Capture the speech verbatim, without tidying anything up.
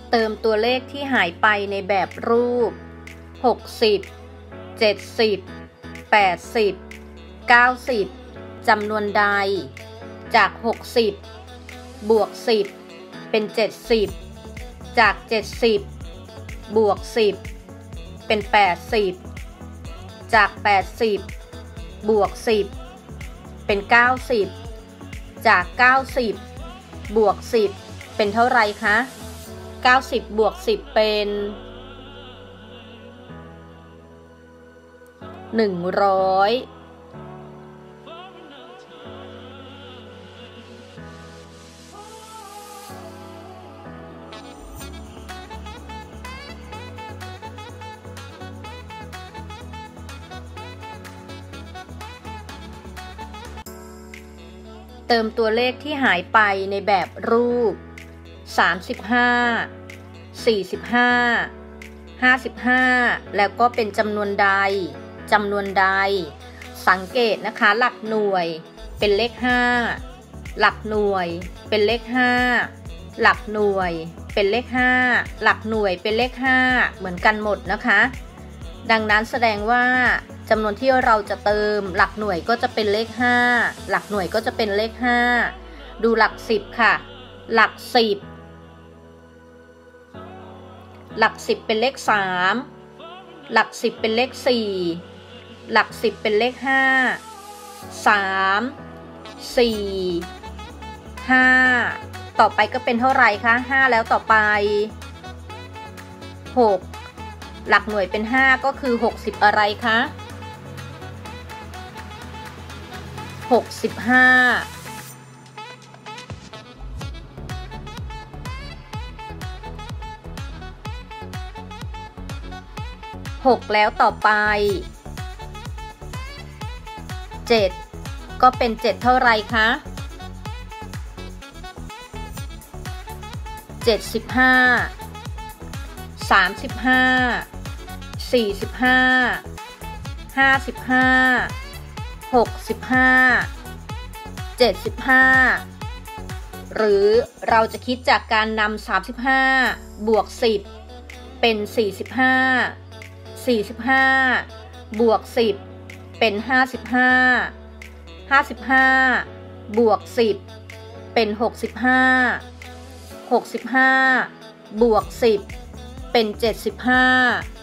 เติมตัวเลขที่หายไปในแบบรูปหกสิบ เจ็ดสิบ แปดสิบ เก้าสิบจำนวนใดจากหกสิบบวกสิบเป็นเจ็ดสิบจากเจ็ดสิบบวกสิบเป็นแปดสิบจากแปดสิบบวกสิบเป็นเก้าสิบจากเก้าสิบบวกสิบเป็นเท่าไรคะเก้าสิบบวกสิบเป็นหนึ่งร้อยเติมตัวเลขที่หายไปในแบบรูปสามสิบห้า สี่สิบห้า ห้าสิบห้าแล้วก็เป็นจำนวนใดจำนวนใดสังเกตนะคะหลักหน่วยเป็นเลขห้าหลักหน่วยเป็นเลขห้าหลักหน่วยเป็นเลขห้าหลักหน่วยเป็นเลขห้าเหมือนกันหมดนะคะดังนั้นแสดงว่าจำนวนที่เราจะเติมหลักหน่วยก็จะเป็นเลขห้าหลักหน่วยก็จะเป็นเลขห้าดูหลักสิบค่ะหลักสิบหลักสิบเป็นเลขสามหลักสิบเป็นเลขสี่หลักสิบเป็นเลขห้าสาม สี่ ห้าต่อไปก็เป็นเท่าไหร่คะห้าแล้วต่อไปหกหลักหน่วยเป็นห้าก็คือหกสิบอะไรคะหกสิบห้าหกแล้วต่อไปเจ็ดก็เป็นเจ็ดเท่าไรคะเจ็ดสิบห้า สามสิบห้า สี่สิบห้า ห้าสิบห้า หกสิบห้า เจ็ดสิบห้าหรือเราจะคิดจากการนำสามสิบห้าบวกสิบเป็นสี่สิบห้าสี่สิบห้าบวกสิบเป็นห้าสิบห้าห้าสิบห้าบวกสิบเป็นหกสิบห้าหกสิบห้าบวกสิบเป็นเจ็ดสิบห้า